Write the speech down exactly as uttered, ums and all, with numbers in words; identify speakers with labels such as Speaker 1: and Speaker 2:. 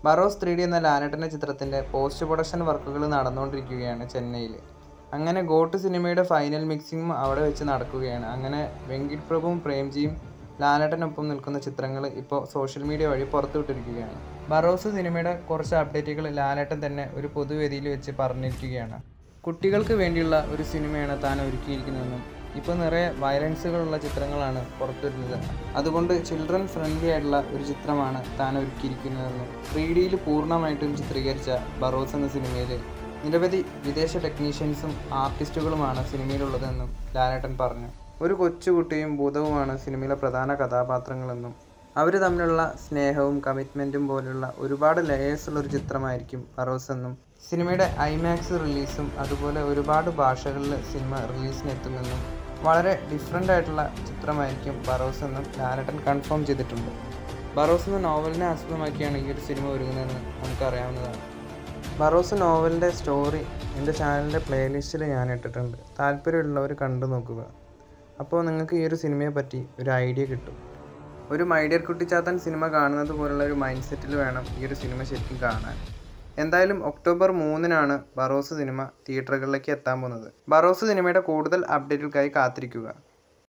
Speaker 1: Barroz three D എന്ന ലാലേട്ടൻ്റെ ചിത്രത്തിൻ്റെ പോസ്റ്റ് പ്രൊഡക്ഷൻ വർക്കുകൾ നടന്നുകൊണ്ടിരിക്കുകയാണ് ചെന്നൈയിൽ. അങ്ങനെ ഗോട്ട് സിനിമയുടെ ഫൈനൽ മിക്സിങ്ങും അവിടെ വെച്ച് നടക്കുകയാണ്. അങ്ങനെ വെങ്കിട്ട് പ്രഭുവും പ്രേംജിയും ലാലേട്ടനൊപ്പം നിൽക്കുന്ന ചിത്രങ്ങൾ ഇപ്പോൾ സോഷ്യൽ മീഡിയ വഴി പുറത്തുവിട്ടിരിക്കുകയാണ്. ബറോസ് സിനിമയുടെ കുറച്ച് അപ്ഡേറ്റുകൾ ലാലേട്ടൻ തന്നെ ഒരു പൊതുവേദിയിൽ വെച്ച് പറഞ്ഞിരിക്കുകയാണ്. കുട്ടികൾക്ക് വേണ്ടിയുള്ള ഒരു സിനിമയാണ് താൻ ഒരുക്കിയിരിക്കുന്നതെന്നും ഇപ്പോൾ നിറയെ വയലൻസുകളുള്ള ചിത്രങ്ങളാണ് പുറത്തുവരുന്നത്, അതുകൊണ്ട് ചിൽഡ്രൻ ഫ്രണ്ട്ലി ആയിട്ടുള്ള ഒരു ചിത്രമാണ് താൻ ഒരുക്കിയിരിക്കുന്നതെന്നും ത്രീ ഡിയിൽ പൂർണ്ണമായിട്ടും ചിത്രീകരിച്ച ബറോസ് എന്ന സിനിമയിൽ നിരവധി വിദേശ ടെക്നീഷ്യൻസും ആർട്ടിസ്റ്റുകളുമാണ് സിനിമയിലുള്ളതെന്നും ലാലേട്ടൻ പറഞ്ഞു. ഒരു കൊച്ചുകുട്ടിയും ഭൂതവുമാണ് സിനിമയിലെ പ്രധാന കഥാപാത്രങ്ങളെന്നും അവർ തമ്മിലുള്ള സ്നേഹവും കമ്മിറ്റ്മെൻറ്റും പോലുള്ള ഒരുപാട് ലെയേഴ്സുള്ള ഒരു ചിത്രമായിരിക്കും ബറോസ് എന്നും സിനിമയുടെ ഐമാക്സ് റിലീസും അതുപോലെ ഒരുപാട് ഭാഷകളിൽ സിനിമ റിലീസിനെത്തുമെന്നും വളരെ ഡിഫറെൻ്റ് ആയിട്ടുള്ള ചിത്രമായിരിക്കും ബറോസ് എന്നും ലാലേട്ടൻ കൺഫേം ചെയ്തിട്ടുണ്ട്. ബറോസ് എന്ന നോവലിനെ ആസ്പദമാക്കിയാണ് ഈ ഒരു സിനിമ ഒരുങ്ങുന്നതെന്ന് നമുക്കറിയാവുന്നതാണ്. ബറോസ് നോവലിൻ്റെ സ്റ്റോറി എൻ്റെ ചാനലിൻ്റെ പ്ലേലിസ്റ്റിൽ ഞാൻ ഇട്ടിട്ടുണ്ട്. താല്പര്യമുള്ളവർ കണ്ടു നോക്കുക. അപ്പോൾ നിങ്ങൾക്ക് ഈ ഒരു സിനിമയെ പറ്റി ഒരു ഐഡിയ കിട്ടും. ഒരു മൈ ഡിയർ കുട്ടിച്ചാത്തൻ സിനിമ കാണുന്നത് പോലുള്ള ഒരു മൈൻഡ് സെറ്റിൽ വേണം ഈ ഒരു സിനിമ ശരിക്കും കാണാൻ. എന്തായാലും ഒക്ടോബർ മൂന്നിനാണ് ബറോസ് സിനിമ തിയേറ്ററുകളിലേക്ക് എത്താൻ പോകുന്നത്. ബറോസ് സിനിമയുടെ കൂടുതൽ അപ്ഡേറ്റുകൾക്കായി കാത്തിരിക്കുക.